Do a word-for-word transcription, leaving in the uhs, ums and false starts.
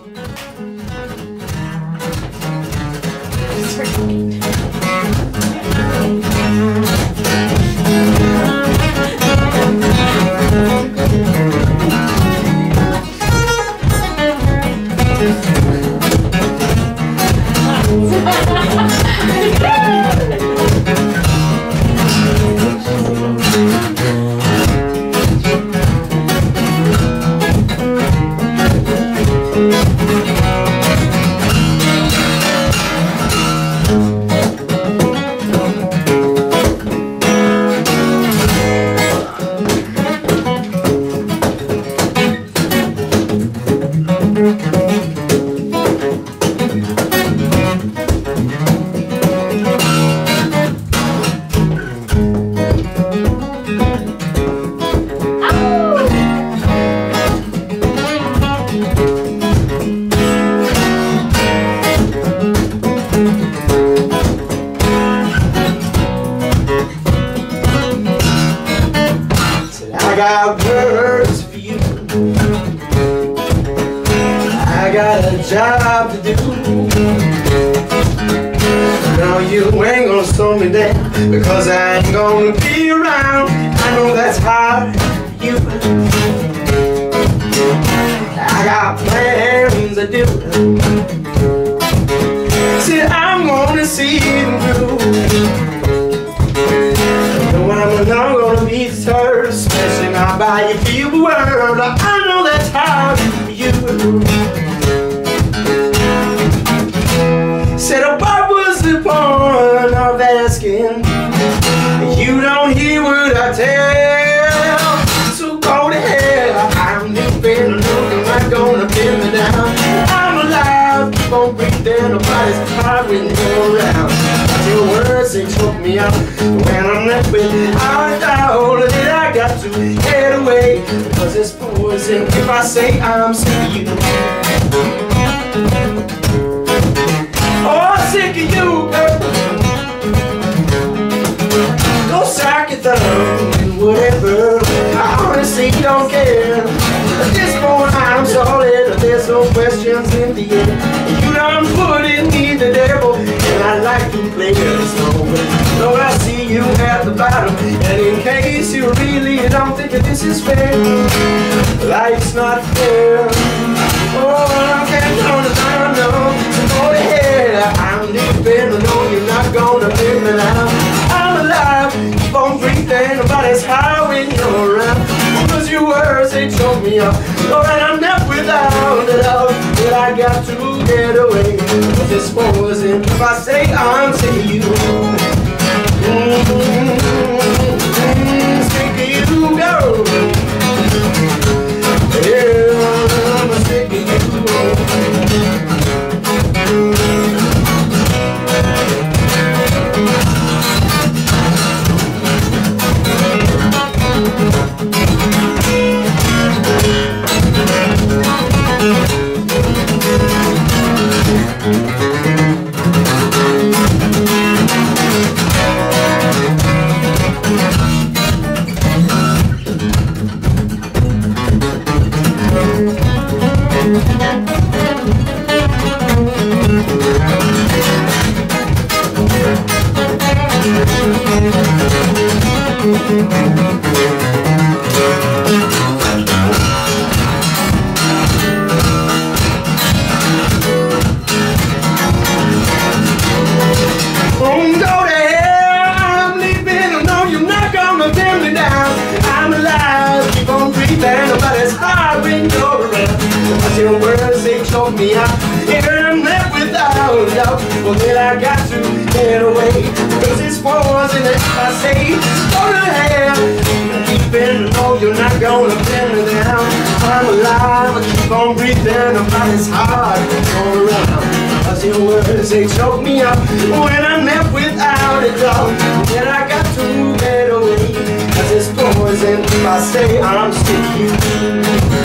I got words for you. I got a job to do. Now you ain't gonna slow me down, because I ain't gonna be around. I know that's hard for you. I got plans to do. See, I'm gonna see them through. No, I'm not gonna be deterred, especially not by your feeble word. I know that's hard for you. Said a boy was the point of asking. You don't hear what I tell, so go to hell. I'm living, I'm not gonna pin me down. I'm alive, keep on breathing, nobody's hard when you're around. Your words, they choke me out. When I'm left without doubt, that I got to get away, because it's poison if I say I'm sick of you. Oh, sick of you, girl. Go sack your thumb and whatever. I honestly don't care. At this point I'm solid, there's no questions in the air. You done put in me the devil, and I like to play this moment. So I see you at the bottom, and in case you really don't think that this is fair, life's not fair. Oh, I can't turn it down, no. So go ahead, I'm dependent on you're not gonna pin me down. I'm alive, keep on breathing, nobody's high when you're around. Because your words, they choke me up. Oh, and I'm left without the love that I got to get away. Cause it's poison if I say I'm sick of you. Mm-hmm. Sick of you, girl. Yeah, I'm sick of you. Nobody's hard when you're around. I see your words, they choke me out. And I'm left without doubt. Well, then I got to get away, because it's poison if I say go to hell. Even though you're not gonna pin me down, I'm alive, I keep on breathing. Nobody's hard when you're around. I see your words, they choke me out. When I'm left without a doubt, then I got to get away, cause it's poison if I say I'm sick of you.